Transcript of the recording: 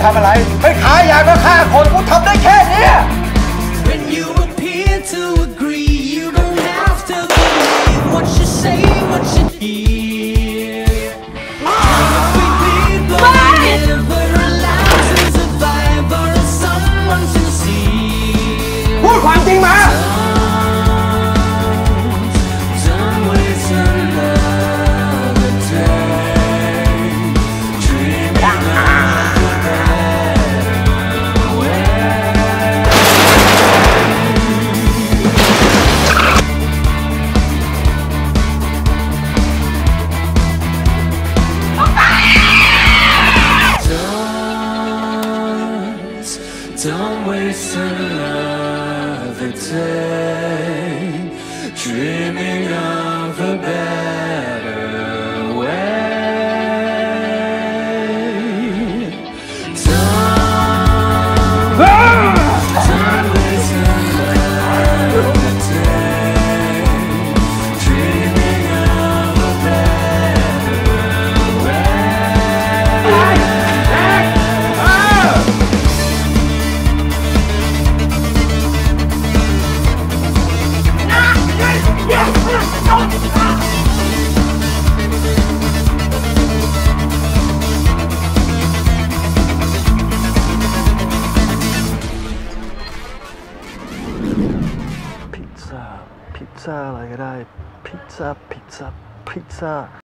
ทำอะไรไม่ขายยาก็ฆ่าคนกูทำได้แค่นี้ When you appear to agree, you don't have to believe what you say, what you hear. We people are never allowed to survive or someone sincere. พูดความจริงมา Don't waste another day dreaming of a better way. 'Don't waste another day dreaming of a better way. Don't waste another day dreaming of a better way. พิซซ่าอะไรก็ได้พิซซ่า